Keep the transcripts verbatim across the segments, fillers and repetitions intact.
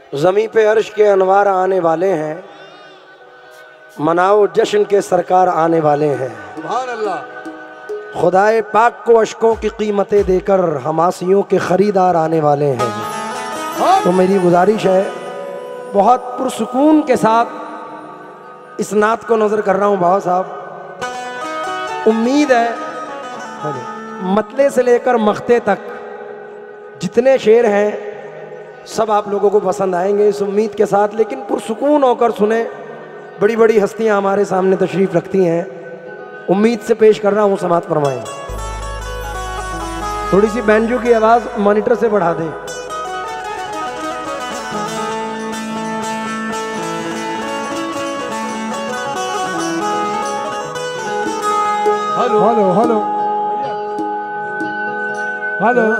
ज़मीं पे अर्श के अनवार आने वाले हैं, मनाओ जश्न के सरकार आने वाले हैं। सुभान अल्लाह। खुदाए पाक को अशकों की कीमतें देकर हमासियों के ख़रीदार आने वाले हैं। तो मेरी गुजारिश है, बहुत पुरसुकून के साथ इस नात को नज़र कर रहा हूँ बाबा साहब। उम्मीद है मतले से लेकर मख्ते तक जितने शेर हैं सब आप लोगों को पसंद आएंगे, इस उम्मीद के साथ। लेकिन पुरसुकून होकर सुने, बड़ी बड़ी हस्तियां हमारे सामने तशरीफ़ रखती हैं, उम्मीद से पेश कर रहा हूँ, समात फरमाएं। थोड़ी सी बैंजो की आवाज़ मॉनिटर से बढ़ा दें। Hello hello hello hello.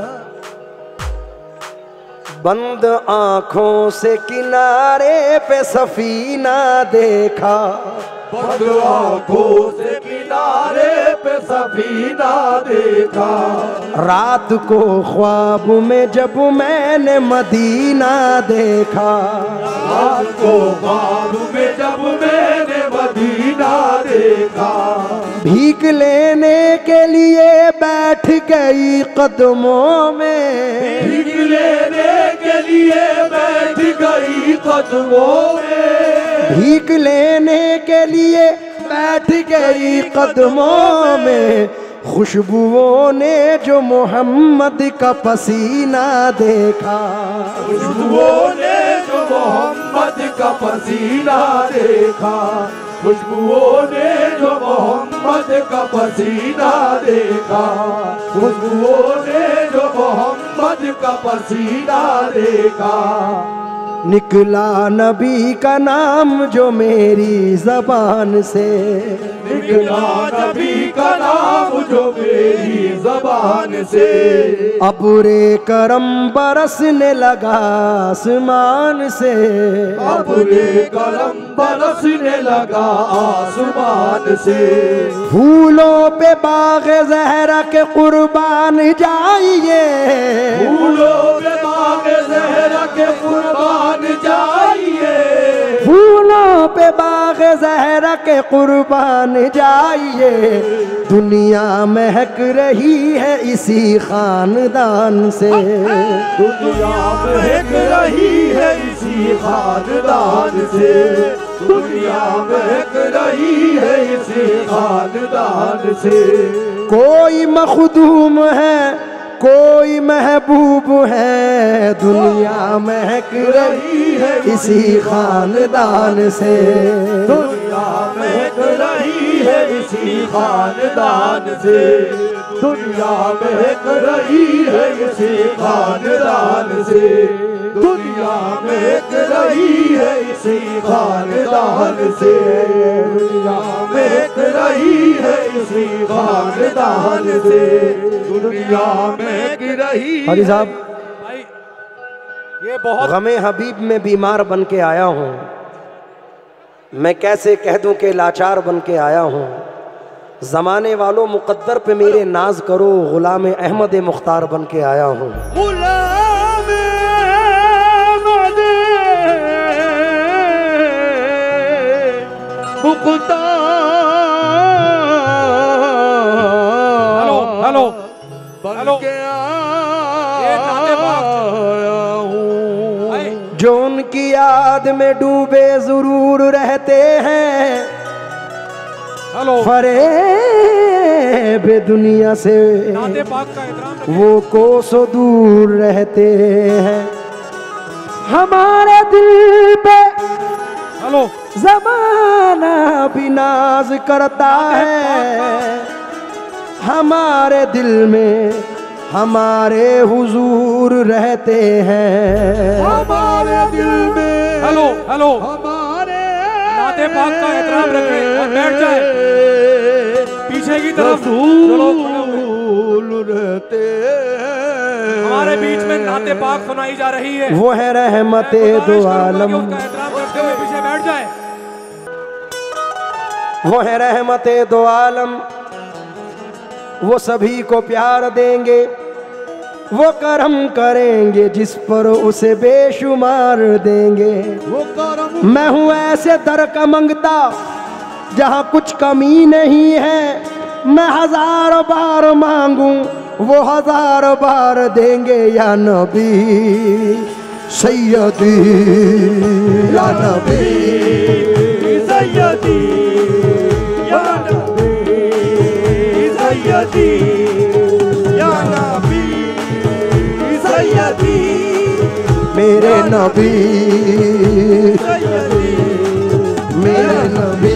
बंद आंखों से किनारे पे सफीना देखा, बंद आंखों से किनारे पे सफीना देखा। रात को ख्वाब में जब मैंने मदीना देखा, रात को ख्वाब में जब मैंने मदीना देखा। भीख लेने के लिए बैठ गई कदमों में, भीख लेने के लिए बैठ गई कदमों में। भीख लेने के लिए बैठ गई कदमों में। खुशबुओं ने जो मोहम्मद का पसीना देखा, खुशबुओं ने जो मोहम्मद का पसीना देखा। खुशबुओं ने जो मोहम्मद का पसीना देखा। खुशबुओं ने जो मोहम्मद का पसीना देखा। निकला नबी का नाम जो मेरी ज़बान से, निकला नबी का नाम जो मेरी ज़बान से। अबुरे करम बरसने लगा आसमान से, अबुरे करम बरसने लगा आसमान से। फूलों पे बाग़े ज़हरा के कुर्बान जाइए, फूलों पे बाग़े ज़हरा के कुर्बान जाइए। फूलों पे बाग़े ज़हरा के कुर्बान जाइए। दुनिया महक रही है इसी खानदान से, दुनिया महक रही है इसी खानदान से। दुनिया महक रही है इसी खानदान से। कोई मखदूम है कोई महबूब है, दुनिया महक रही है इसी खानदान से। दुनिया महक रही है इसी खानदान से। दुनिया महक रही है इसी खानदान से। दुनिया महक रही है इसी खानदान से। दुनिया महक रही है इसी खानदान से। दुनिया महक रही। हाजी साहब, ये बहुत गमे हबीब में बीमार बन के आया हूँ, मैं कैसे कह दूं कि लाचार बन के आया हूँ। ज़माने वालों मुक़द्दर पे मेरे नाज करो, ग़ुलाम अहमद मुख्तार बन के आया हूँ। Ghulam Ahmed Mukhtar. Hello hello hello. जो उनकी याद में डूबे ज़रूर रहते हैं, हेलो फरेब दुनिया से वो कोसों दूर रहते हैं। हमारे दिल पे हेलो ज़माना भी नाज करता है, हमारे दिल में हमारे हुजूर रहते हैं। हमारे दिल में हेलो हेलो हमारे नाते पाक का एहतराम रखें और बैठ जाए पीछे की तरफ। रसूल रहते हैं। हमारे बीच में नाते पाक सुनाई जा रही है, वो है रहमते दो आलम। उसका एहतराम करते हुए पीछे बैठ जाए। वो है रहमते दो आलम, वो सभी को प्यार देंगे। वो करम करेंगे जिस पर उसे बेशुमार देंगे। वो करम मैं हूँ ऐसे दर का मंगता जहाँ कुछ कमी नहीं है, मैं हजार बार मांगूं वो हजार बार देंगे। या नबी सैयदी या नबी सैयदी या नबी सैयदी या नबी सैयदी मेरे नबी सैयदी मेरे नबी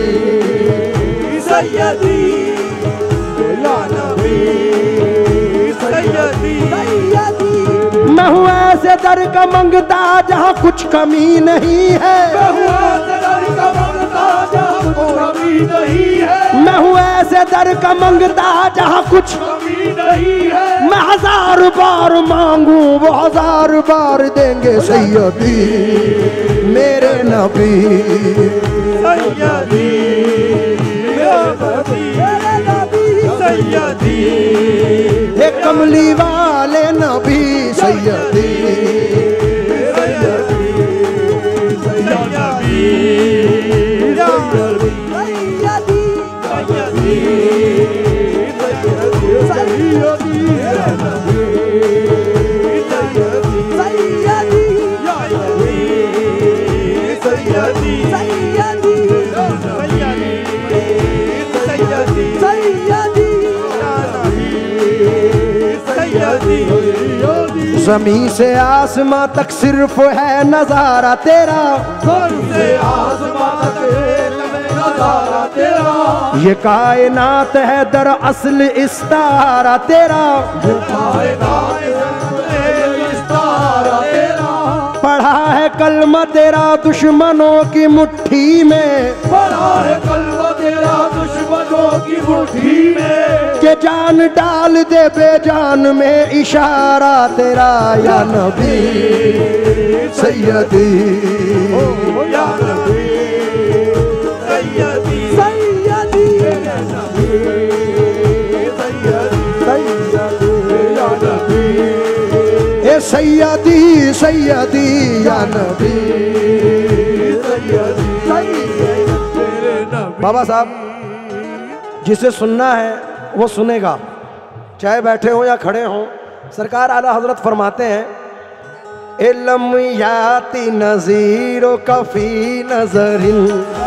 सैयदी या नबी सैयदी मैं हूँ ऐसे दर का मंगता जहाँ कुछ कमी नहीं है। मैं हूँ ऐसे दर का मंगता जहाँ कुछ कमी नहीं है। मैं हूँ ऐसे दर का मंगता जहाँ कुछ कमी नहीं है। मैं हजार बार मांगू वो हजार बार देंगे। सैयदी मेरे नबी सैयदी मेरे नबी सैयदी हे कमली वाले नबी सैयदी सैयदी या नबी या नबी सैयदी सैयदी या नबी सैयदी या नबी सैयदी सैयदी सैयदी सैयदी या नबी सैयदी ज़मीं से आसमां तक सिर्फ है नजारा तेरा। से आसमां तक नजारा तेरा। ये कायनात है दर असल इस्तारा तेरा। इस्तारा तेरा पढ़ा है कलमा तेरा दुश्मनों की मुट्ठी में। पढ़ा है कलमा तेरा दुश्मनों की मुट्ठी में। के जान डाल दे बेजान में इशारा तेरा। या नबी सैयदी या नबी सैयदी सैयदी या नबी सैयदी या नबी ए सैयदी सैयदी या नबी सैयदी मेरे नबी। बाबा साहब जिसे सुनना है वो सुनेगा, चाहे बैठे हो या खड़े हो। सरकार आला हजरत फरमाते हैं इल्म याति नज़ीरो कफी नजरिन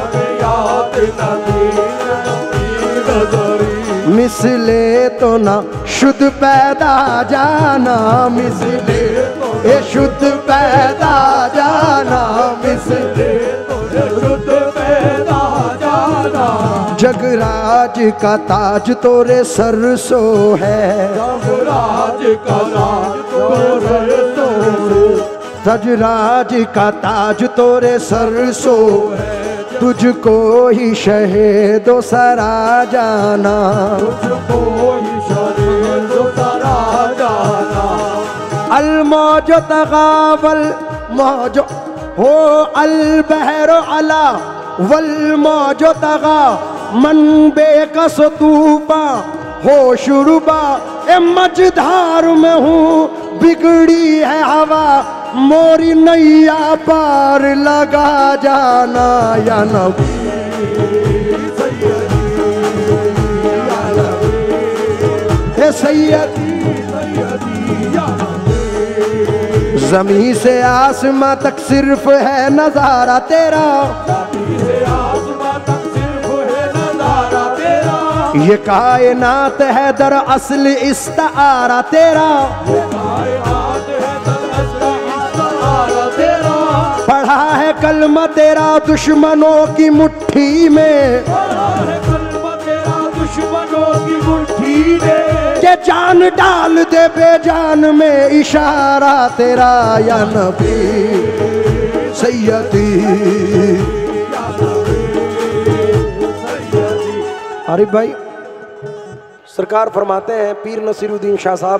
मिसले तो ना शुद्ध पैदा जाना। मिसले ए शुद्ध पैदा जाना मिसले शुद्ध पैदा जाना। जगराज का ताज तोरे सरसो है। जगराज का ताज तोरे सरसो जगराज का ताज तोरे सरसो तुझको ही शहीदो सरा जाना। तुझको ही शहीदो सरा जाना। अल मौजो तगावल मौजो हो अल बहरो अला वल मौजो तगा मन बेकस तूफा हो शुरुबा। ए मझधार में हूँ बिगड़ी है हवा मोरी नैया पार लगा जाना। या नबी हे सैयदी ज़मीं से आसमां तक सिर्फ है नजारा तेरा। ये कायनात है दर असल इस्तारा तेरा। पढ़ा है कलमा तेरा दुश्मनों की मुट्ठी में। के जान डाल दे बेजान में इशारा तेरा। या नबी सैयदी आरिफ भाई सरकार फरमाते हैं पीर नसीरुद्दीन शाह साहब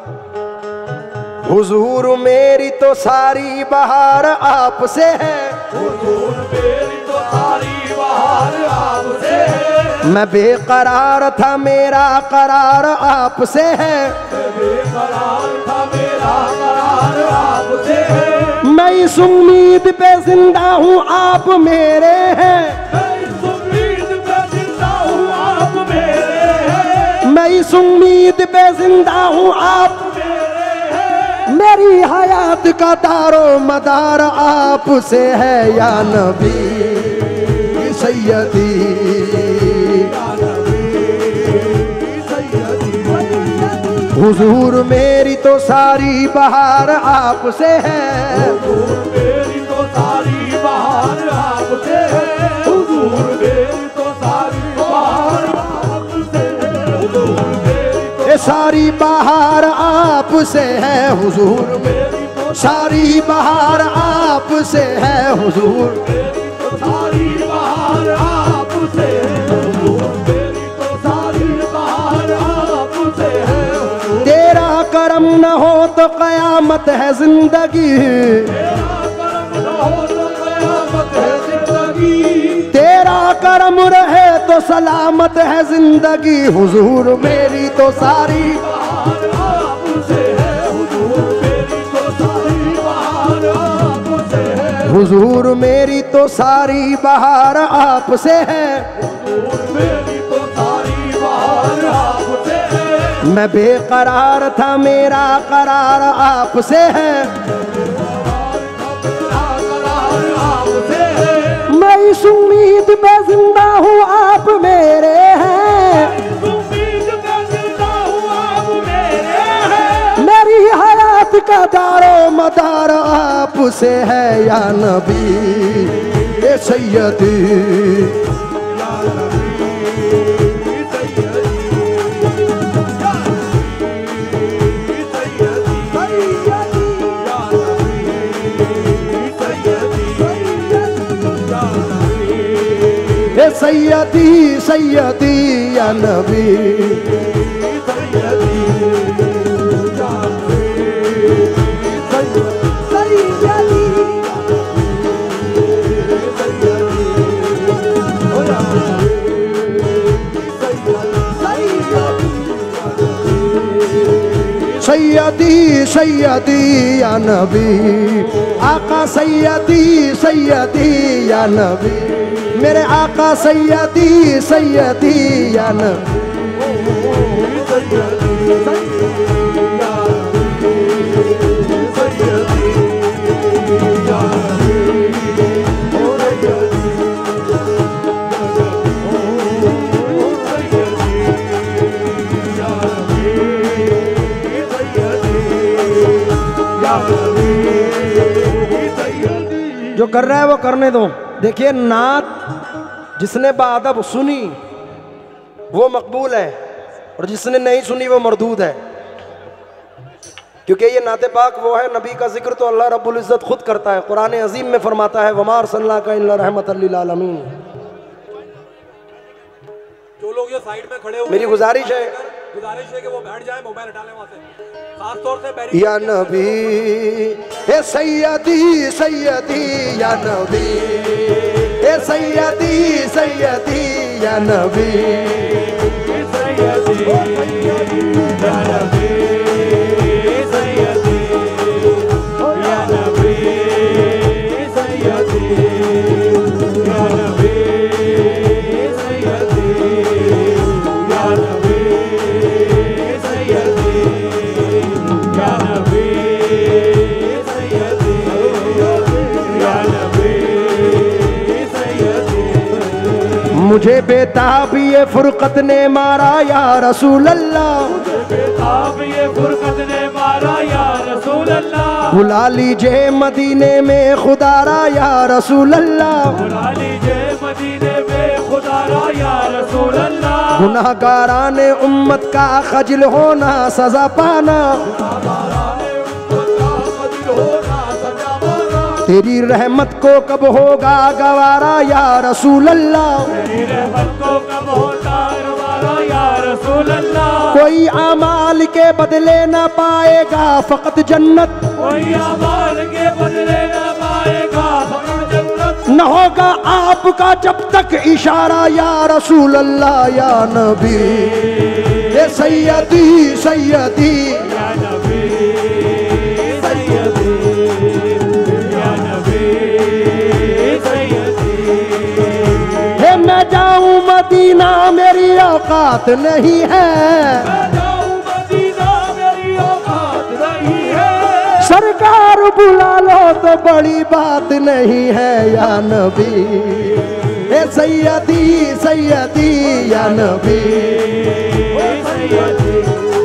हुजूर मेरी तो सारी बहार आपसे है। हुजूर मेरी तो सारी बहार आपसे है। मैं बेकरार था मेरा करार आपसे है, बेकरार था मेरा करार आपसे है। मैं इस उम्मीद पे जिंदा हूँ आप मेरे हैं, मैं इस उम्मीद पे जिंदा हूँ आप मेरे हैं। मैं इस उम्मीद पे जिंदा हूँ आप मेरे हैं। मेरी हयात का दारो मदार आपसे है या नबी सैयदी। हुजूर मेरी तो सारी बहार आपसे है, हुजूर मेरी तो सारी बहार आपसे है। हुजूर मेरी तो सारी बहार आपसे है। हुजूर मेरी तो ये सारी बहार आपसे है हुजूर, मेरी तो सारी बहार आपसे है हुजूर। सारी बहार आपसे है। हुजूर मेरी तो सारी बहार आपसे है। तेरा करम न हो तो कयामत है जिंदगी, तेरा करम न हो तो कयामत है जिंदगी। तेरा करम रहे तो सलामत है जिंदगी। हुजूर मेरी तो सारी बहार आपसे है। हुजूर मेरी तो सारी बहार आपसे है। हुजूर मेरी तो सारी बहार आपसे है। हुजूर मेरी तो सारी बहार आपसे है। मैं बेकरार था मेरा करार आपसे है, करार आपसे है। मैं इस उम्मीद पे जिंदा हूँ आप मेरे हैं, इस उम्मीद पे जिंदा हूँ आप मेरे हैं। मेरी हयात का दारो मदार आपसे है या नबी ये सैयदी। ये सैयदी सैयदी या नबी। सैयदी सैयदी या नबी, आका सैयदी सैयदी या नबी, मेरे आका सैयदी सैयदी या नबी। जो कर रहा है वो करने दो। देखिए नात जिसने बाअदब सुनी वो मकबूल है और जिसने नहीं सुनी वो मरदूद है, क्योंकि ये नाते पाक वो है नबी का जिक्र तो अल्लाह रब्बुल इज़्ज़त खुद करता है। कुरान अजीम में फरमाता है वमा अरसलनाका इल्ला रहमतल लिल आलमीन। जो लोग ये साइड में खड़े हुए मेरी गुजारिश है गुजारिश है कि वो बैठ जाए, मोबाइल हटा लें वहां से, खास तौर से बैरिकेड या नबी ए सैयदी सैयदी या नबी, ए सैयदी सैयदी या नबी, सैयदी या नबी, सैयदी या नबी, सैयदी या नबी, सैयदी या नबी, सैयदी या नबी, सैयदी या नबी, सैयदी। मुझे बेताब ये फुरकत ने मारा या रसूल अल्लाह, बेताब ये फुरकत ने मारा या रसूल अल्लाह, बुला लीजिए मदीने में खुदारा या रसूल अल्लाह, बुला लीजिए मदीने में खुदारा या रसूल अल्लाह। गुनाहगाराने उम्मत का खजल होना सजा पाना, तेरी रहमत को कब होगा गवारा या रसूल अल्लाह, तेरी रहमत को कब होगा गवारा या रसूल अल्लाह। कोई अमाल के बदले न पाएगा फकत जन्नत, कोई अमाल के बदले न पाएगा फकत जन्नत, न होगा आपका जब तक इशारा या रसूल अल्लाह या नबी, ये सैयदी सैयदी या नबी सैयदी, या नबी सैयदी। हे मैं जाऊं मदीना मेरी औकात नहीं है, मैं जाऊं मदीना मेरी औकात नहीं है, सरकार बुला लो तो बड़ी बात नहीं है या नबी, हे सैयदी सैयदी या नबी, सैयदी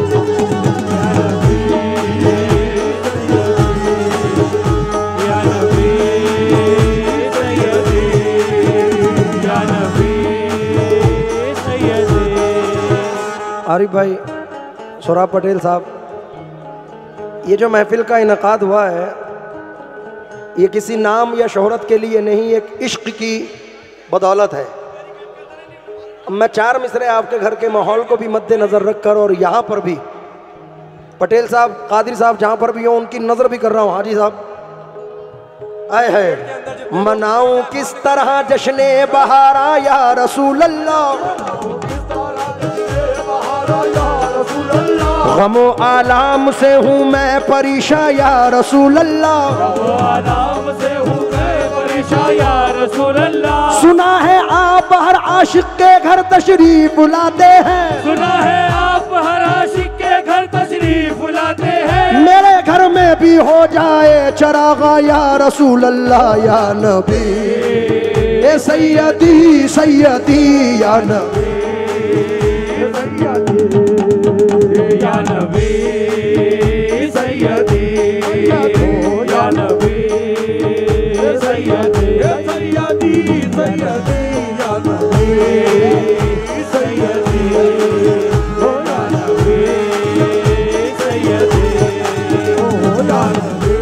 या नबी सैयदी, या नबी सैयदी। आरिफ भाई, सोहराब पटेल साहब, ये जो महफिल का इनकाद हुआ है ये किसी नाम या शोहरत के लिए नहीं, एक इश्क की बदौलत है। मैं चार मिसरे आपके घर के माहौल को भी मद्देनज़र रखकर और यहाँ पर भी पटेल साहब, कादिर साहब जहाँ पर भी हो उनकी नज़र भी कर रहा हूँ। हाजी साहब आए है, मनाऊं किस तरह जश्ने बहारा या रसूल अल्लाह, गमो आलाम से हूँ मैं परेशान या रसूल अल्लाह, आलाम से हूँ मैं परेशान या रसूल अल्लाह। सुना है आप हर आशिक के घर तशरीफ बुलाते हैं, सुना है आप हर आशिक के घर तशरीफ बुलाते हैं, मेरे घर में भी हो जाए चरागा या रसूल अल्लाह या नबी, ए सैयदी सैयदी या नबी, या नबी सैयदी, या नबी सैयदी, सैयदी सैयदी या नबी सैयदी, या नबी सैयदी, या नबी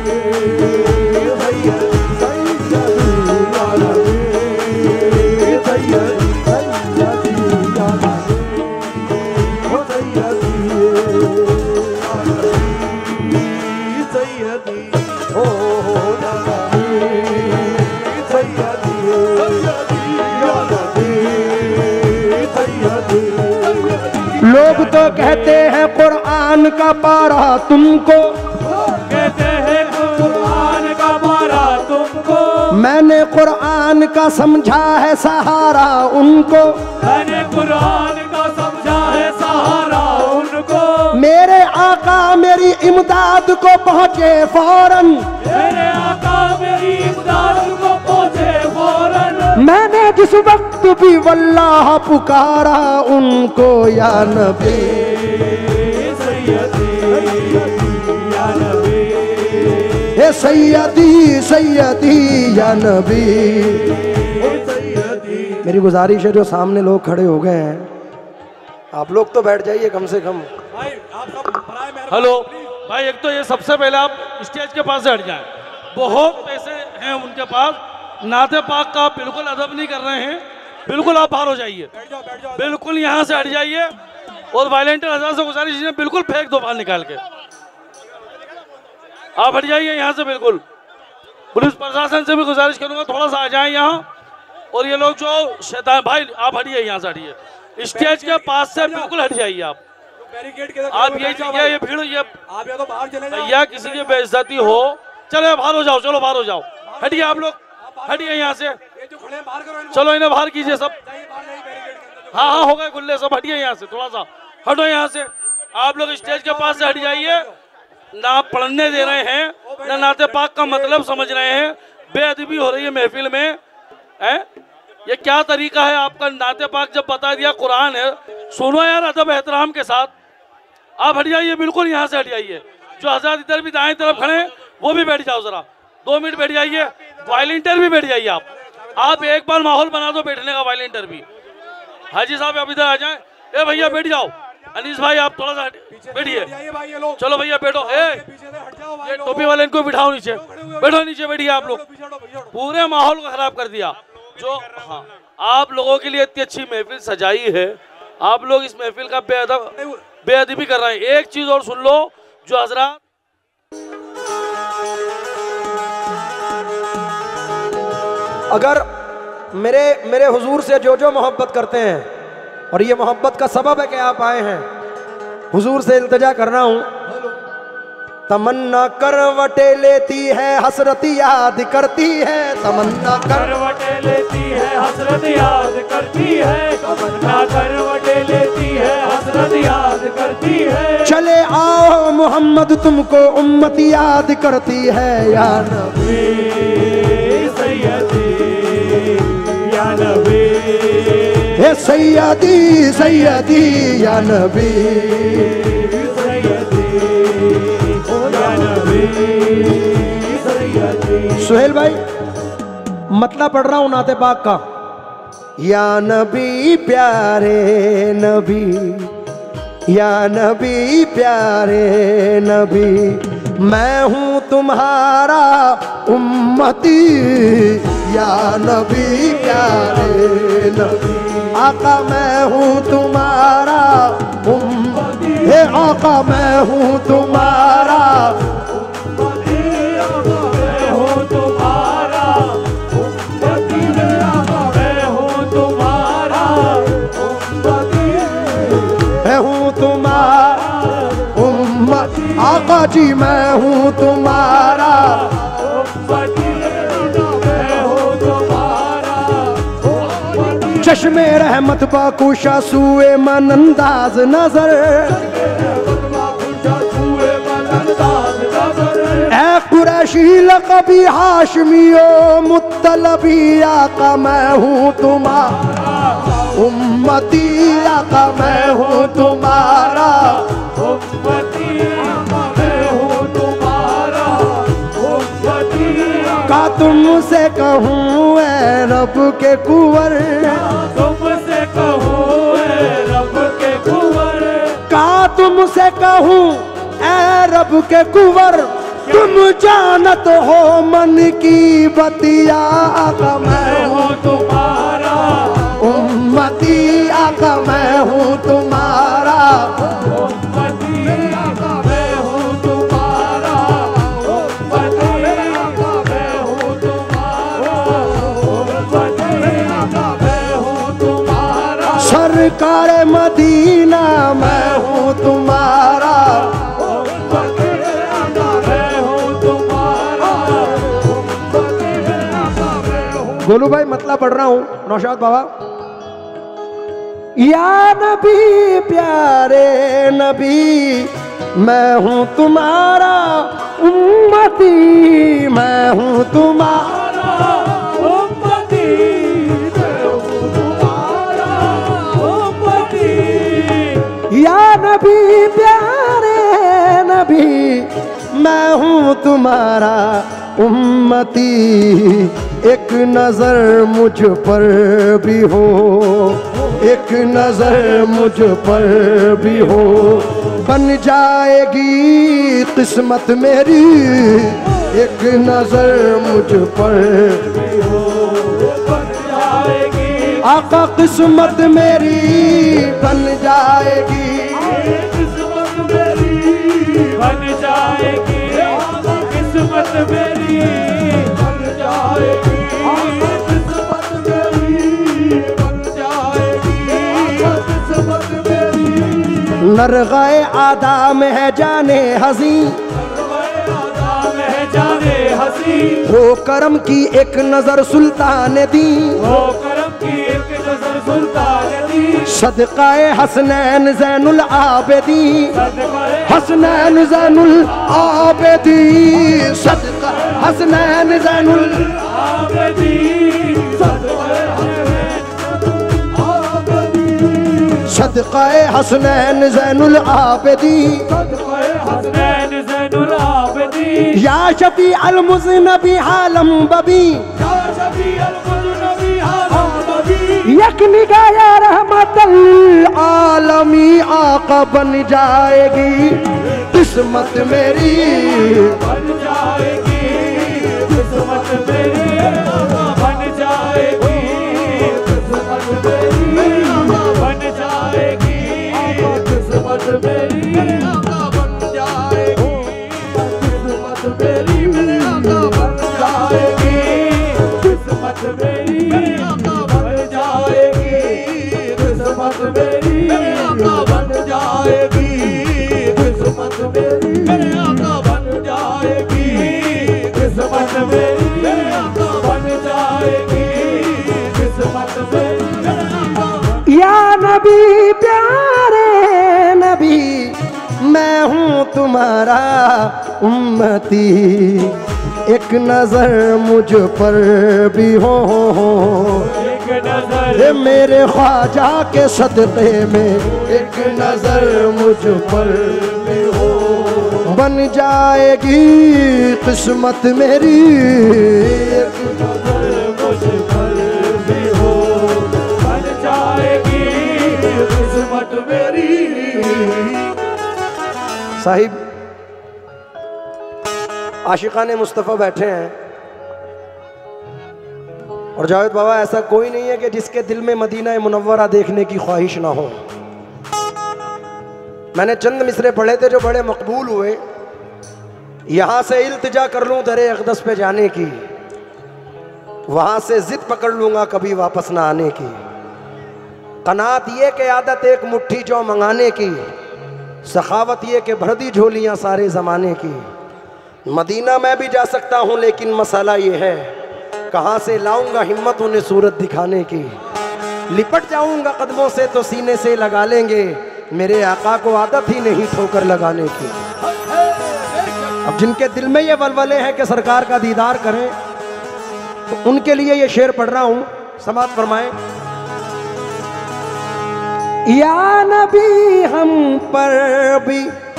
लोग तो कहते हैं कुरान का पारा तुमको, कहते हैं कुरान का पारा तुमको, मैंने कुरान का समझा है सहारा उनको, मैंने कुरान का समझा है सहारा उनको, मेरे आका मेरी इमदाद को पहुँचे फौरन, मेरे आका मेरी इमदाद को पहुँचे फौरन, मैंने जिस वक्त भी वल्लाह पुकारा उनको या नबी, सैयदी या नबी, हे सैयदी सैयदी या नबी। सैयदी। मेरी गुजारिश है जो सामने लोग खड़े हो गए हैं आप लोग तो बैठ जाइए कम से कम। भाई आप सब बराए मेहरबानी। हेलो भाई, एक तो ये सबसे पहले आप स्टेज के पास से हट जाएं, बहुत पैसे हैं उनके पास, नाते पाक का बिल्कुल अदब नहीं कर रहे हैं, बिल्कुल आप बाहर हो जाइए, बिल्कुल यहाँ से हट जाइए, और वायलेंटियर हज़रात से गुजारिश है बिल्कुल फेंक दो बाहर निकाल के, आप हट जाइए यहाँ से बिल्कुल। पुलिस प्रशासन से भी गुजारिश करूँगा थोड़ा सा आ जाए यहाँ, और ये लोग जो शैतान, भाई आप हटिए यहाँ से, हटिए स्टेज के पास से बिल्कुल हट जाइए आप, आप ये ये ये भीड़, ये आप या तो बाहर चले जाओ, या किसी की बेइज्जती हो, चलो बाहर हो जाओ, चलो बाहर हो जाओ, हटिए आप लोग, हटिए यहाँ से, चलो इन्हें बाहर कीजिए सब, हाँ हाँ हो गए खुले सब, हटिए यहाँ से, थोड़ा सा हटो यहाँ से, आप लोग स्टेज के पास से हट जाइए, ना पढ़ने दे रहे हैं ना नाते पाक का मतलब समझ रहे हैं, बेअदबी हो रही है महफिल में, है ये क्या तरीका है आपका? नाते पाक जब बता दिया कुरान है, सुनो यार अदब एहतराम के साथ, आप हट जाइए बिल्कुल यहाँ से हट जाइए, जो हज़रात इधर भी दाएं तरफ खड़े हैं वो भी बैठ जाओ, जरा दो मिनट बैठ जाइए, वॉलंटियर भी बैठ जाइए, आप आप एक बार माहौल बना दो बैठने का, वॉलंटियर भी। हाजी साहब आप इधर आ जाएं, ए भैया बैठ जाओ, अनीस भाई आप थोड़ा सा बैठिए, चलो भैया बैठो, ए ये टोपी वाले इनको बिठाओ नीचे, बैठो नीचे बैठिए आप लोग, पूरे माहौल को खराब कर दिया। जो हाँ आप लोगों के लिए इतनी अच्छी महफिल सजाई है, आप लोग इस महफिल का बेअदब बेअदबी कर रहे हैं। एक चीज और सुन लो, जो हजरात अगर मेरे मेरे हुजूर से जो जो मोहब्बत करते हैं, और ये मोहब्बत का सबब है कि आप आए हैं, हुजूर से इल्तिजा कर रहा हूं, तमन्ना करवटे लेती है हसरत याद करती है, तमन्ना करवटे लेती है हसरत याद करती है, तमन्ना करवटे लेती है हसरत याद करती है। चले आओ मोहम्मद तुमको उम्मत याद करती है, या नबी सैयदी या नबी, हे सैयदी सैयदी या नबी, सुहेल भाई मतलब पढ़ रहा हूं नाते पाक का। या नबी प्यारे नबी, या नबी प्यारे नबी, मैं हूं तुम्हारा उम्मती, या नबी प्यारे नबी, आका मैं हूं तुम्हारा उम्मती, हे आका मैं हूं तुम्हारा आका जी, मैं हूँ तुम्हारा, चश्मे रहमत बाकुशा सुए मन अंदाज नजर, ऐ कुरैशी लक़बी हाशमियो मुत्तलबी, आका मैं हूँ तुम्हारा उम्मती, आका मैं हूँ तुम्हारा उम्मती, का तुमसे कहूँ ऐ रब के कुंवर, तुमसे कहूँ ऐ रब के कुंवर, का तुमसे कहूँ ऐ रब के कुंवर, तुम जानत हो मन की बतिया, आका मैं हूँ तुम्हारा उम्मती, आका मैं हूँ तुम्हारा उम्मती, आका मैं हूँ तुम्हारा उम्मती, आका मैं हूँ तुम्हारा उम्मती, आका मैं हूँ तुम्हारा सरकार मदीना, मैं हूँ तुम्हारा उम्मती, आका मैं हूँ तुम्हारा उम्मती, आका मैं हूँ। गोलू भाई मतलब पढ़ रहा हूँ नौशाद बाबा। या नबी प्यारे नबी, मैं हूँ तुम्हारा उम्मती, मैं हूँ तुम्हारा उम्मती, मैं हूँ तुम्हारा उम्मती, या नबी प्यारे नबी, मैं हूँ तुम्हारा उम्मती, एक नजर मुझ पर भी हो, एक नजर मुझ पर भी हो, बन जाएगी किस्मत मेरी, एक नजर मुझ पर भी हो, बन जाएगी आका किस्मत मेरी, बन जाएगी किस्मत मेरी, बन जाएगी किस्मत मेरी, बन जाएगी किस्मत मेरी, बन जाएगी किस्मत मेरी। नरगाए आदा में है जाने हसी, जाने हसी, हो करम की एक नजर सुल्तान दी, हो करम की एक नजर सुल्तान दी, सदकाए हसनैन ज़ैनुल आबिदी, हसनैन ज़ैनुल आबिदी, सदका हसनैन ज़ैनुल आबिदी, सदकाए हसनैन ज़ैनुल आबिदी, हसनैन ज़ैनुल आबिदी, या शफी अल मुज़नबी हालम बबी, या शफी अल मुज़नबी हालम बबी, यक निगाया रहमतल आलमी, आका बन जाएगी किस्मत मेरी, बन जाएगी किस्मत मेरी, बन जाएगी किस्मत मेरी, बन जाएगी किस्मत मेरी, बन जाएगी किस्मत मेरी, बन जाएगी किस्मत मेरी। मैं हूँ तुम्हारा उम्मती, एक नजर मुझ पर भी हो, एक नजर ये मेरे ख्वाजा के सदक़े में एक नजर मुझ पर भी हो, बन जाएगी किस्मत मेरी, एक नजर मुझ पर भी हो, बन जाएगी किस्मत मेरी। साहिब आशिकाने मुस्तफ़ा बैठे हैं और जावेद बाबा ऐसा कोई नहीं है कि जिसके दिल में मदीना मुनव्वरा देखने की ख्वाहिश ना हो। मैंने चंद मिसरे पढ़े थे जो बड़े मकबूल हुए। यहाँ से इल्तिजा कर लूँ दरे अक़दस पे जाने की, वहाँ से जिद पकड़ लूँगा कभी वापस ना आने की, कनात ये कि आदत एक मुट्ठी जो मंगाने की, सखावत ये कि भर दी झोलियाँ सारे ज़माने की। मदीना मैं भी जा सकता हूँ लेकिन मसाला ये है, कहाँ से लाऊंगा हिम्मत उन्हें सूरत दिखाने की। लिपट जाऊंगा कदमों से तो सीने से लगा लेंगे, मेरे आका को आदत ही नहीं ठोकर लगाने की। अब जिनके दिल में ये वलवले हैं कि सरकार का दीदार करें, तो उनके लिए ये शेर पढ़ रहा हूँ, समात फरमाएं। या नबी हम पर भी,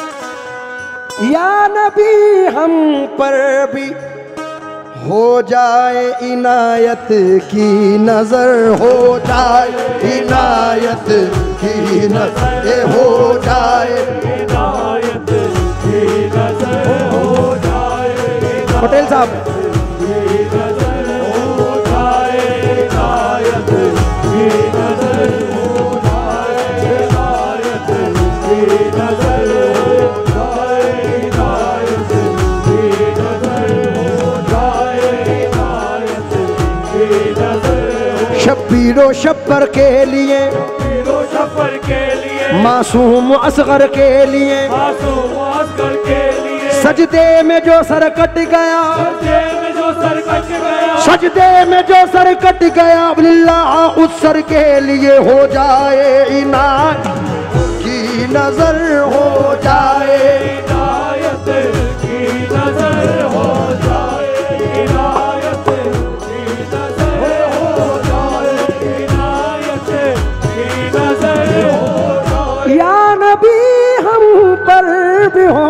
या नबी हम पर भी हो जाए इनायत की नजर, हो जाए इनायत की नजर, ए हो जाए इनायत की नजर, हो जाए पटेल साहब की नजर, हो जाए इनायत की नजर, हो जाए इनायत की नजर, हो जाए इनायत की नजर, हो जाए इनायत की नजर। शब्बीरो शब्बर के लिए, पीरो शफर के लिए, मासूम असगर के लिए, मासूम असगर के लिए, सजदे में जो सर कट गया, सजदे में जो सर कट गया, सजदे में जो सर कट गया, अल्लाह उस सर के लिए हो जाए इनायत की नजर, हो जाए इनायत की नजर, हो जाए इनायत की नजर, हो जाए इनायत की नजर, हो जाए। या नबी हम पर भी हो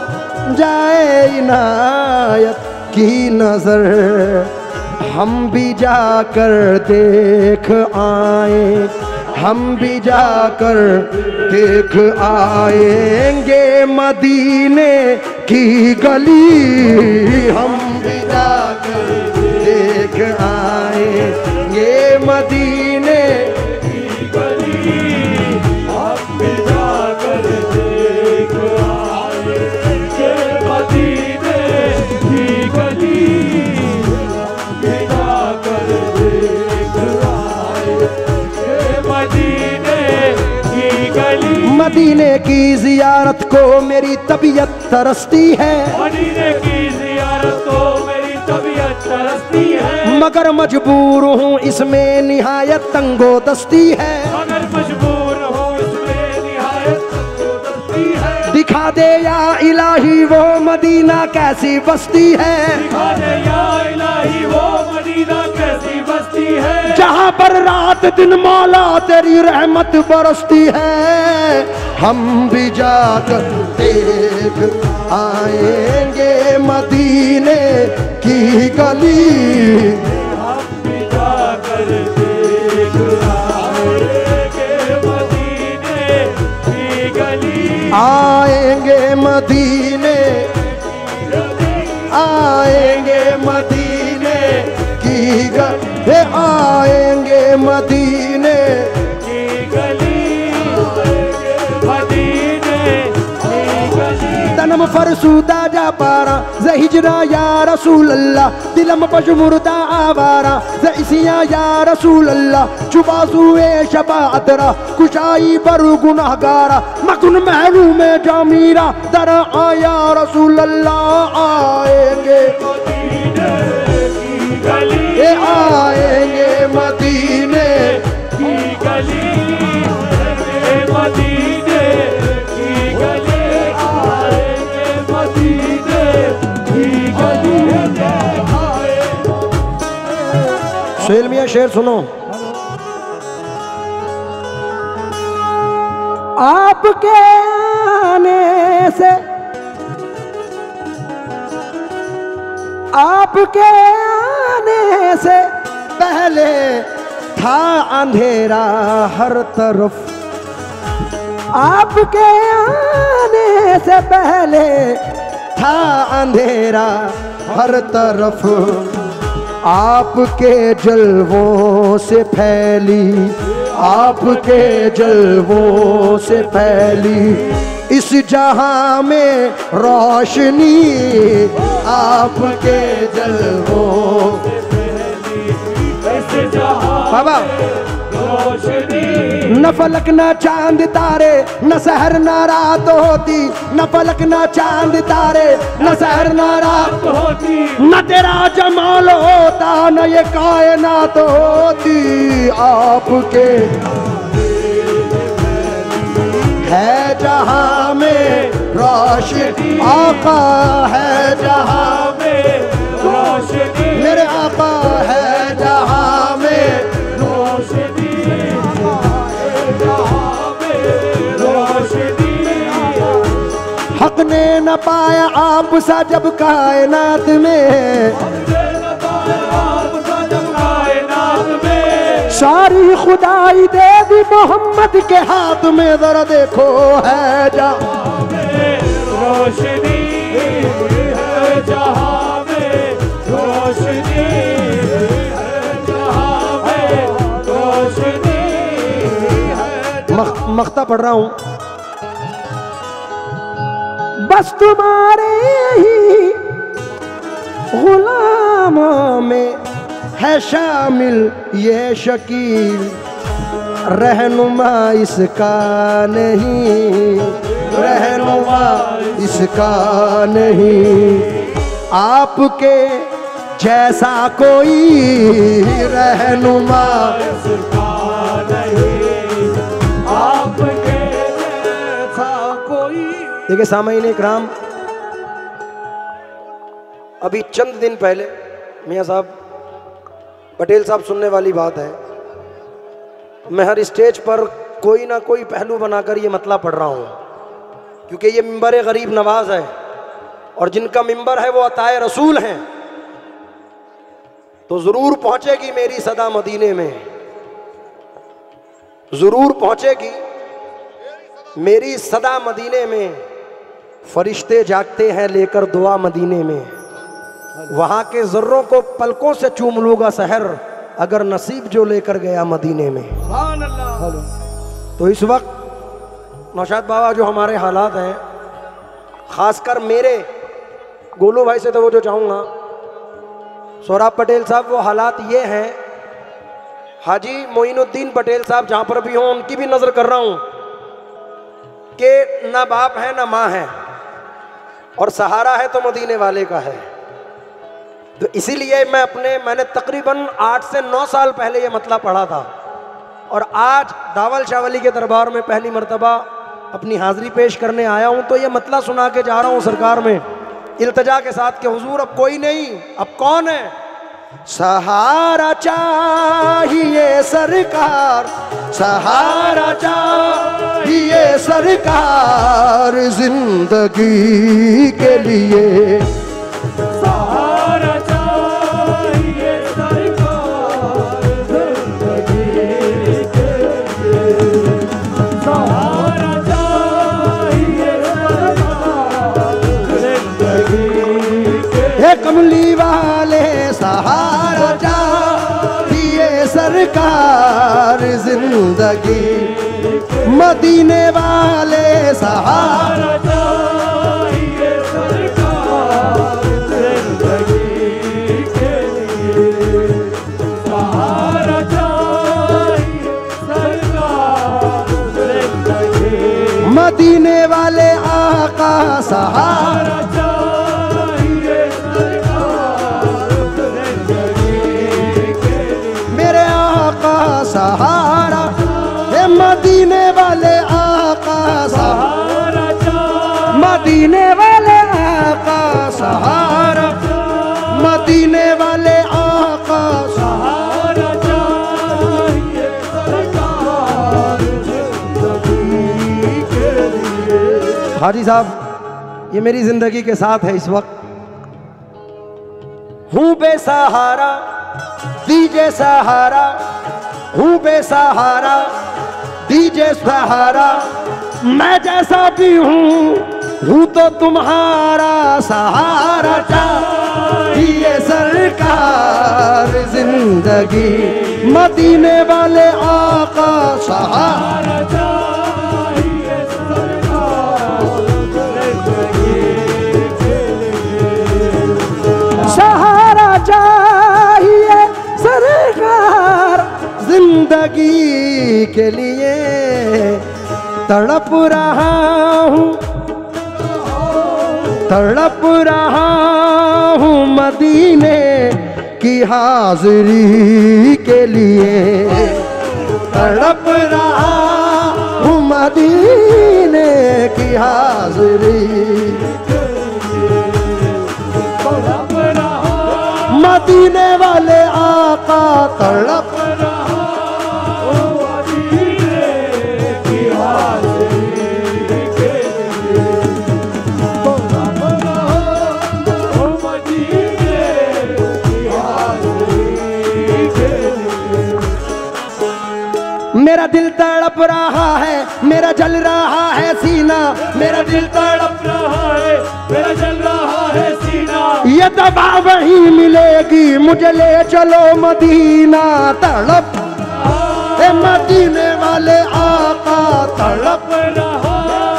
जाए इनायत की नजर, हम भी जाकर देख आए, हम भी जाकर देख आएंगे मदीने की गली, हम भी जाकर देख आएंगे मदीने की गली, हम भी जाकर देख आएंगे मदीने की गली, हम भी जाकर देख आएंगे मदीने की गली। मदीने की जियारत को मेरी तबीयत तरसती है, मदीने की जियारत को मेरी तबीयत तरसती है, मगर मजबूर हूँ इसमें निहायत तंगो दस्ती है, मगर मजबूर हूँ इसमें निहायत तंगोदस्ती है। दिखा दे या इलाही वो मदीना कैसी बस्ती है, दिखा दे या इलाही वो मदीना कैसी बस्ती है, जहाँ पर रात दिन मौला तेरी रहमत बरसती है, हम भी जाकर देख आएंगे मदीने की गली, हम भी जाकर देख आएंगे मदीने की गली, आएंगे मदीने, आएंगे मदीने की गली, आएंगे मदीने की गली, मदीने की गली। तनम फरसूदा जा पारा जहिजरा या रसूल अल्लाह, दिलम पशमुरदा आवारा जइसिया या रसूल अल्लाह, चुबाजुए शबाअतरा कुशाई बरु गुनाहगारा, मकुन महरूम जामीरा दरा आया रसूल अल्लाह, आएंगे मदीने की गली, ए आएंगे मदीने की गली, मदीने की गली, सुहेल मियां शेर सुनो। आपके आने से आपके आने से पहले था अंधेरा हर तरफ, आपके आने से पहले था अंधेरा हर तरफ, आपके जलवों से फैली आपके जलवों से फैली इस जहां में रोशनी, आपके जलवों से फैली इस जहां में रोशनी। न फलक न चांद तारे न सहर न रात होती, न फलक न चांद तारे न सहर न रात होती, न तेरा जमाल होता न ये कायनात होती, आपके है जहां में रोशनी, आका है जहां में रोशनी, मेरे आका है जहां में रोशनी, हक ने न पाया आप सा जब कायनात में, सारी खुदाई दे दी मोहम्मद के हाथ में, जरा देखो है जहां में रोशनी, है जहां में रोशनी, है जहां में रोशनी। मख्ता पढ़ रहा हूं। बस तुम्हारे ही गुलामों में है शामिल ये शकील, रहनुमा इसका नहीं, रहनुमा इसका नहीं, आपके जैसा कोई रहनुमा इसका नहीं, आपके जैसा कोई। देखिए सामईन इकराम, अभी चंद दिन पहले मियां साहब पटेल साहब सुनने वाली बात है, मैं हर स्टेज पर कोई ना कोई पहलू बनाकर ये मतला पढ़ रहा हूँ, क्योंकि ये मिंबर गरीब नवाज है और जिनका मिंबर है वो अताए रसूल हैं, तो ज़रूर पहुँचेगी मेरी सदा मदीने में, ज़रूर पहुँचेगी मेरी सदा मदीने में, फरिश्ते जागते हैं लेकर दुआ मदीने में, वहाँ के ज़र्रों को पलकों से चूम लूँगा सहर, अगर नसीब जो लेकर गया मदीने में। तो इस वक्त नौशाद बाबा जो हमारे हालात हैं, ख़ासकर मेरे गोलू भाई से तो वो जो चाहूँगा, सोहराब पटेल साहब, वो हालात ये हैं, हाजी मोइनुद्दीन पटेल साहब जहाँ पर भी हों उनकी भी नज़र कर रहा हूँ कि ना बाप है ना माँ है और सहारा है तो मदीने वाले का है। तो इसीलिए मैं अपने मैंने तकरीबन आठ से नौ साल पहले ये मतला पढ़ा था और आज दावल शाह वली के दरबार में पहली मर्तबा अपनी हाज़िरी पेश करने आया हूँ, तो ये मतला सुना के जा रहा हूँ सरकार में इल्तजा के साथ कि हुजूर अब कोई नहीं, अब कौन है? सहारा चाहिए सरकार, सहारा चाहिए सरकार जिंदगी के लिए, सहारा चाहिए सरकार जिंदगी के लिए, सहारा चाहिए सरकार जिंदगी के, कमली वाले सहारा चाहिए सरकार जिंदगी, मदीने वाले सहारा चाहिए सरकार जिंदगी के लिए, सहारा चाहिए सरकार जिंदगी, मदीने वाले आका सहारा चाहिए सरकार जिंदगी के, मेरे आका सहारा, हे मदीने वाले आका सहारा, मदीने वाले आका सहारा, मदीने वाले आका सहारा हाजी साहब, ये मेरी जिंदगी के साथ है इस वक्त। हूँ बेसहारा दीजिए सहारा, हूँ बेसहारा दीजिए सहारा, मैं जैसा भी हूँ हूँ तो तुम्हारा सहारा चाहिए सरकार जिंदगी, मदीने वाले आका सहारा चाहिए सरकार, सहारा चाहिए सरकार जिंदगी के लिए, तड़प रहा हूँ तड़प रहा हूँ मदीने की हाजिरी के लिए, तड़प रहा हूँ मदीने की हाजिरी, तड़प रहा मदीने वाले आका, तड़प रहा हूँ मदीने की हाजिरी के लिए, तड़प रहा हूँ मदीने की हाजिरी के लिए। मेरा दिल तड़प रहा है, मेरा जल रहा है सीना, मेरा दिल तड़प रहा है, मेरा जल रहा है सीना, ये दवा वहीं मिलेगी मुझे ले चलो मदीना, तड़प ए मदीने वाले आका, तड़प रहा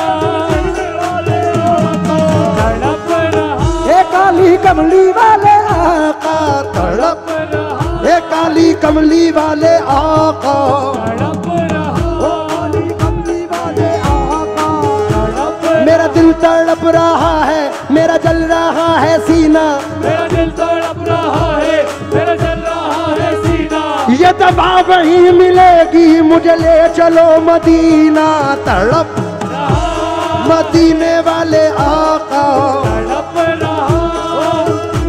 तड़प रहा ए काली कमली वाले आका, तड़प रहा ए काली कमली वाले आका, तड़प रहा काली कमली वाले आका, तड़प मेरा दिल तड़प रहा है, मेरा जल रहा है सीना, मेरा दिल तड़प रहा है, मेरा जल रहा है सीना, ये दवा वहीं मिलेगी मुझे ले चलो मदीना, तड़प मदीने वाले आका, तड़प रहा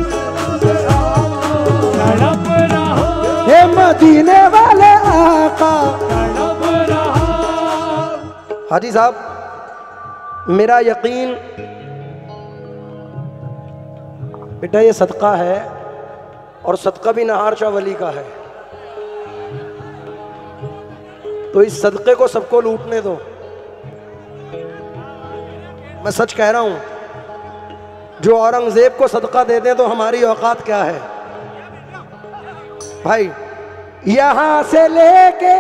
तड़प रहा हे मदीने वाले आका, तड़प रहा। हाजी साहब, मेरा यकीन बेटा ये सदका है, और सदका भी नहार शाह वली का है, तो इस सदक़े को सबको लूटने दो। मैं सच कह रहा हूं, जो औरंगजेब को सदका दे दे तो हमारी औकात क्या है भाई। यहां से लेके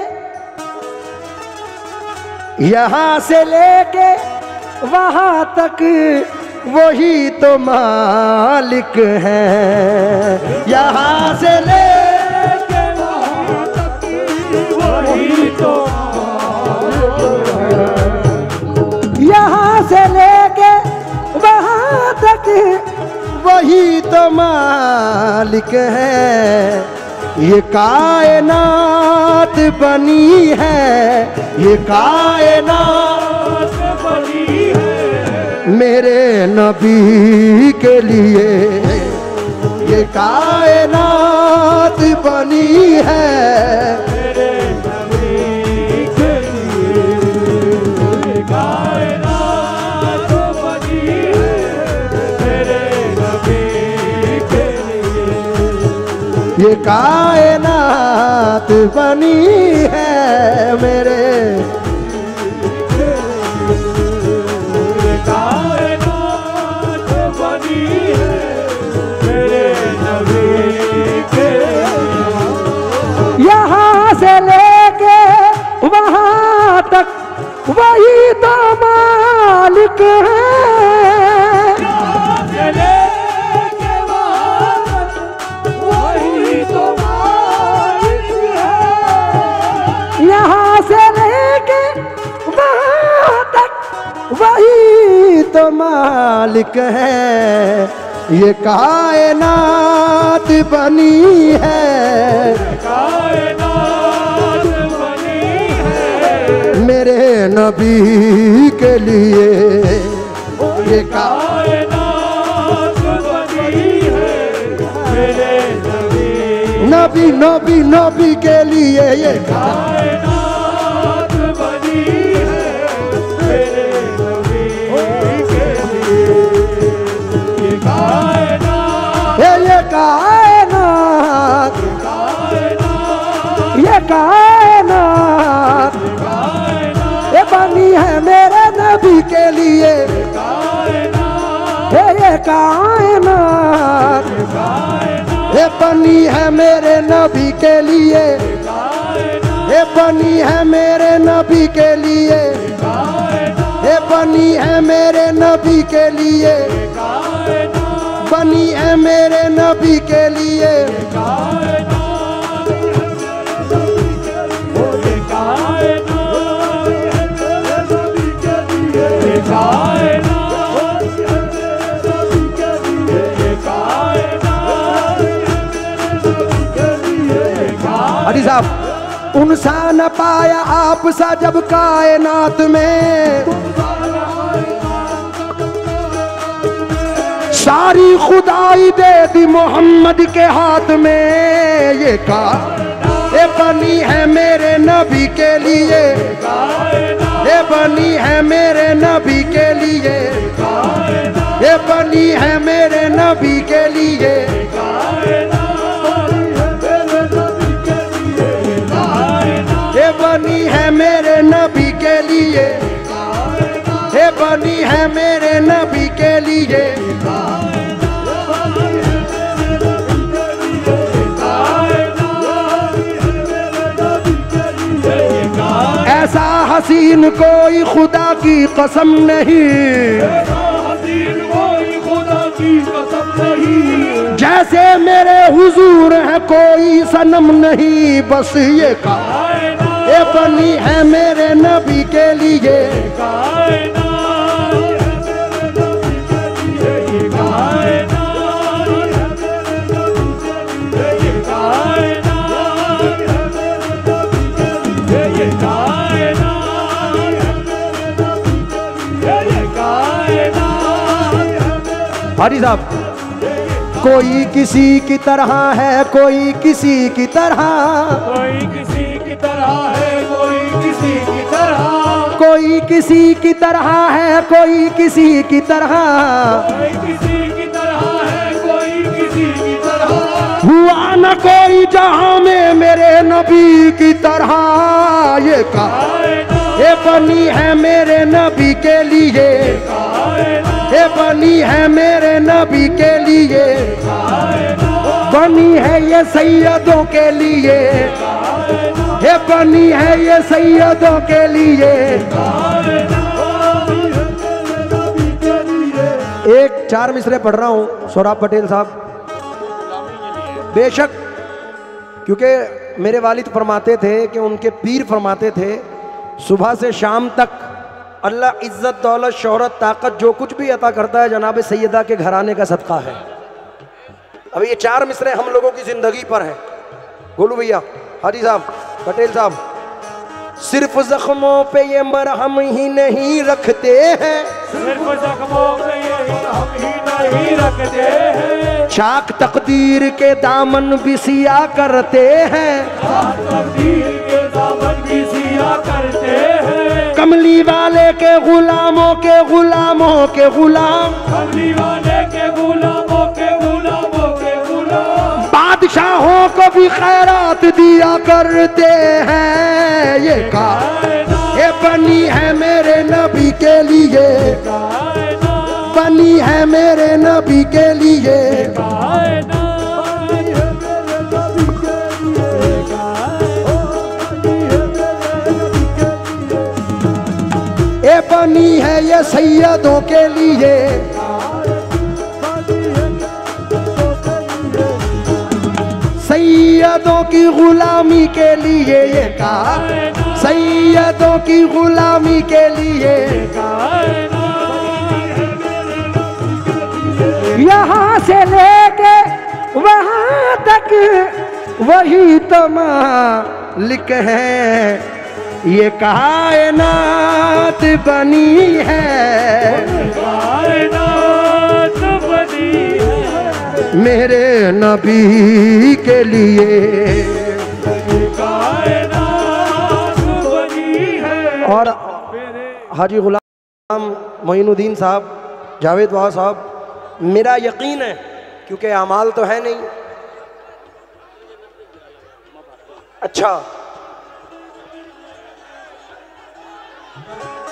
यहां से लेके वहां तक वही तो मालिक है, यहाँ से लेके वहाँ तक वही तो मालिक है, यहाँ से लेके वहाँ तक वही तो मालिक है, ये कायनात बनी है, ये कायनात बनी है मेरे नबी के लिए, ये कायनात बनी है मेरे नबी के लिए, ये कायनात बनी है मेरे नबी के लिए, ये कायनात बनी है मेरे यहाँ से लेके वहाँ तक वही तो मालिक है, यहाँ से लेके वहाँ तक वही तो मालिक है, यहाँ से लेके वहाँ तक वही तो मालिक है, ये कायनात बनी है, कायनात बनी है मेरे नबी के लिए, ये कायनात बनी है मेरे नबी नबी नबी नबी के लिए, ये कायनात बनी है मेरे नबी कायनात ये बनी है मेरे नबी के लिए, ये ये कायनात ये बनी है मेरे नबी के लिए, ये बनी है मेरे नबी के लिए, ये बनी है मेरे नबी के लिए, बनी है मेरे नबी के लिए। हरी साहब, उनसा न पाया आप सा जब कायनात में, सारी खुदाई दे दी मोहम्मद के हाथ में। ये का ये बनी है मेरे नबी के लिए, ये बनी है मेरे नबी के लिए, ये बनी है मेरे नबी के लिए। ये बनी है मेरे नबी के लिए, ये बनी है मेरे नबी के लिए। ऐसा हसीन कोई खुदा की कसम नहीं, जैसे मेरे हुजूर है कोई सनम नहीं। बस ये का ये बनी है मेरे नबी के लिए, हाजी साहब। कोई किसी की तरह है, कोई किसी की तरह, कोई किसी की तरह है, कोई किसी की तरह, कोई किसी की तरह है, कोई किसी की तरह, कोई किसी की तरह है, कोई किसी की तरह। हुआ न कोई जहां में मेरे नबी की तरह। ये का ये बनी है मेरे नबी के लिए, ये बनी है मेरे नबी के लिए, बनी है ये सैयदों के लिए, ये बनी है ये सैयदों के लिए। एक चार मिसरे पढ़ रहा हूँ सोहराब पटेल साहब। बेशक, क्योंकि मेरे वालिद फरमाते थे कि उनके पीर फरमाते थे सुबह से शाम तक अल्लाह इज्जत, दौलत, शोहरत, ताकत जो कुछ भी अता करता है जनाब सैयदा के घराने का सदका है। अब ये चार मिसरे हम लोगों की जिंदगी पर है। गोलू भैया, हाजी साहब, पटेल साहब। सिर्फ जख्मों पे ये मरहम ही नहीं रखते हैं, सिर्फ जख्मों पे ये मरहम ही नहीं रखते हैं, चाक तकदीर के दामन भी सिया करते हैं, तकदीर के दामन भी सिया करते हैं। कमली वाले के गुलामों के गुलामों के गुलाम, कमली वाले के गुलामों के गुलामों के गुलाम, बादशाहों को भी खैरात दिया करते हैं। ये का ये बनी है मेरे नबी के लिए, बनी है मेरे नबी के लिए। ये बनी है ये सैयदों के लिए, सैयदों की गुलामी के लिए। ये कहा सैयदों की गुलामी के लिए। यहाँ से लेके वहाँ तक वही तो मालिक है, ये कायनात बनी है, कायनात बनी है मेरे नबी के लिए, कायनात बनी है। और हाजी गुलाम मोइनुद्दीन साहब, जावेद वाह साहब, मेरा यकीन है क्योंकि अमाल तो है नहीं। अच्छा,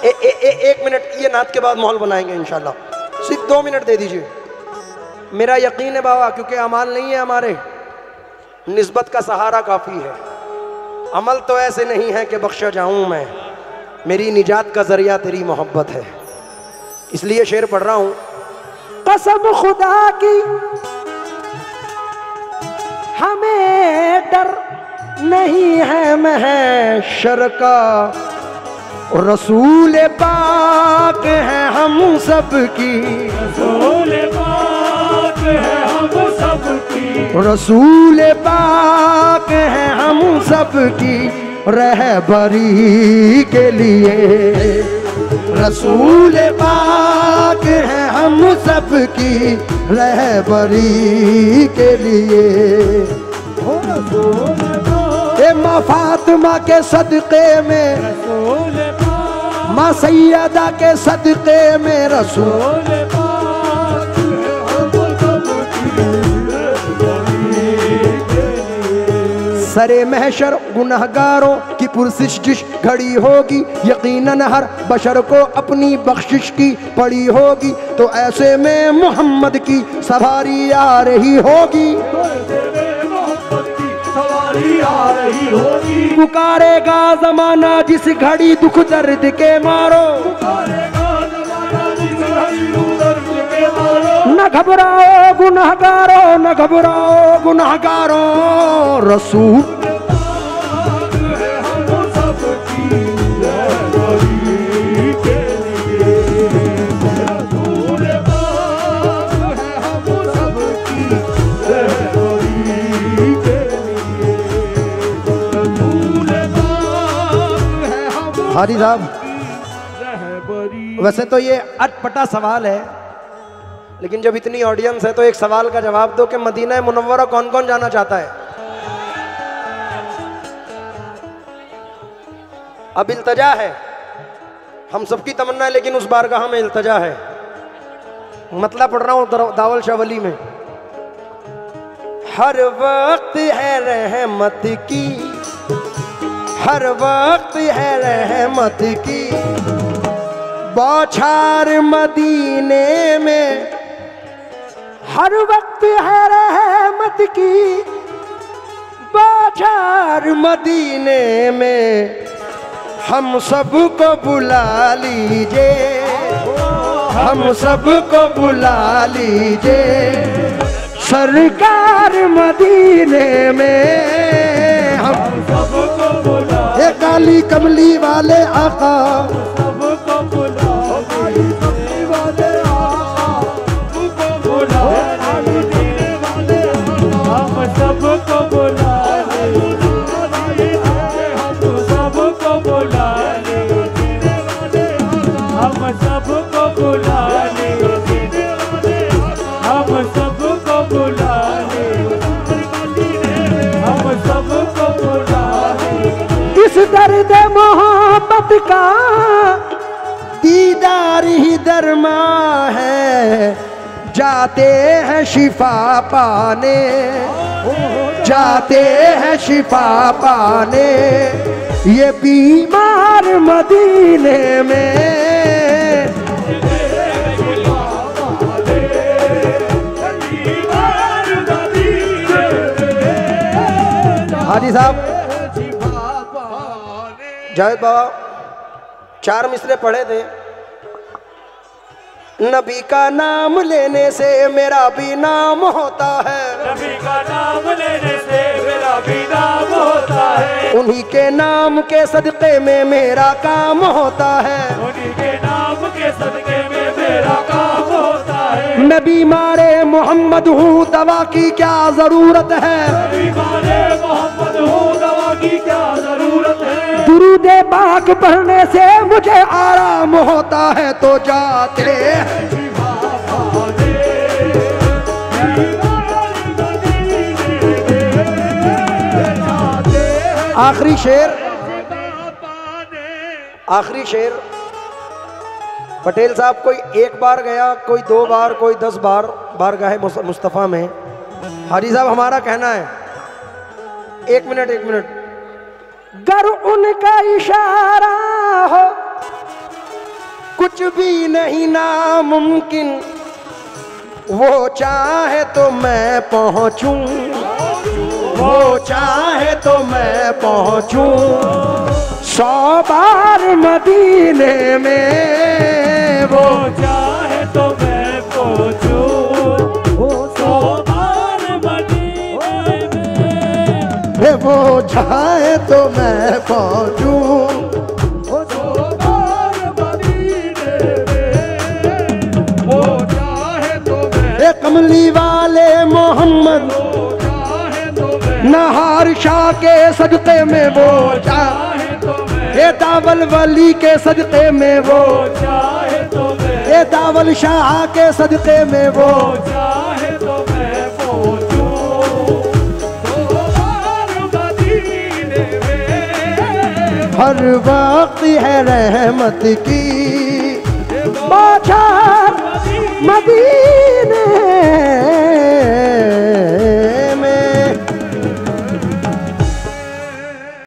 ए, ए, ए, एक मिनट, ये नात के बाद माहौल बनाएंगे इंशाल्लाह, सिर्फ दो मिनट दे दीजिए। मेरा यकीन है बाबा, क्योंकि अमाल नहीं है हमारे, निस्बत का सहारा काफ़ी है। अमल तो ऐसे नहीं है कि बख्शा जाऊं मैं, मेरी निजात का जरिया तेरी मोहब्बत है। इसलिए शेर पढ़ रहा हूं। कसम खुदा की हमें डर नहीं है महशर का, रसूल पाक है हम सब की, रसूल पाक है हम सब की, रसूल पाक है हम सब की रहबरी के लिए, रसूल पाक है हम सब की रहबरी के लिए। ए माँ फातिमा के सदक़े में, माँ सैयदा के सदक़े में रसूल सरे महशर गुनहगारों की पुरसिश जिस घड़ी होगी, यकीनन हर बशर को अपनी बख्शिश की पड़ी होगी, तो ऐसे में मोहम्मद की सवारी आ रही होगी, आ रही होगी। पुकारेगा जमाना जिस घड़ी दुख दर्द के मारो, न घबराओ गुनहगारों, न घबराओ गुनहगारों, रसूल हाजी साहब, वैसे तो ये अटपटा सवाल है, लेकिन जब इतनी ऑडियंस है तो एक सवाल का जवाब दो कि मदीना मुनव्वरा कौन कौन जाना चाहता है? अब इल्तजा है, हम सबकी तमन्ना है, लेकिन उस बारगाह में इल्तजा है। मतलब पढ़ रहा हूं दावल शाह वली में। हर वक्त है रहमत की, हर वक्त है रहमत की बौछार मदीने में, हर वक्त है रहमत की बौछार मदीने में, हम सबको बुला लीजिए, हम सबको बुला लीजिए सरकार मदीने में, हम सबको बुला, ये काली कमली वाले आका सबको बुला, कमली वाले आका सबको बुला, मदीने वाले हम सबको बुला, हम सबको बुला, हम सबको बुला, हम सबको बुला, हम सबको बुला। इस दर्द मोहब्बत का दीदार ही दरमा है, जाते हैं शिफा पाने, जाते हैं शिफा पाने, ये बीमार मदीने में। हाजी साहब, जावेद बाबा चार मिसरे पढ़े थे। नबी का नाम लेने से मेरा भी नाम होता है, नबी का नाम लेने से मेरा भी नाम होता है, उन्हीं के नाम के सदक़े में मेरा काम होता है, उन्हीं के नाम के सदक़े में मेरा काम होता है। मैं बीमारे मोहम्मद हूँ, दवा की क्या जरूरत है, बीमारे मोहम्मद हूँ, दवा की क्या जरूरत है। दुरूदे पाक पढ़ने से मुझे आराम होता है, तो जाते आखिरी शेर, आखिरी शेर। पटेल साहब कोई एक बार गया, कोई दो बार, कोई दस बार बारगाह मुस्तफ़ा में। हाजी साहब हमारा कहना है, एक मिनट एक मिनट, गर उनका इशारा हो कुछ भी नहीं नामुमकिन, वो चाहे तो मैं पहुंचूं, वो चाहे तो मैं पहुंचूं सौ बार मदीने में, वो चाहे तो मैं पहुंचूं सौ बार मदीने में, वो चाहे तो मैं पहुंचूं सौ बार मदीने में, वो चाहे तो मैं, कमली वाले मोहम्मद नहार शाह के सदक़े में, वो चाहे तो मैं, दावल वली के सदक़े में, वो चाहे तो मैं, ये दावल शाह के सदक़े में, वो चाहे तो मैं पहुंचूं सौ बार मदीने में, हर वक्त है रहमत की बौछार मदीने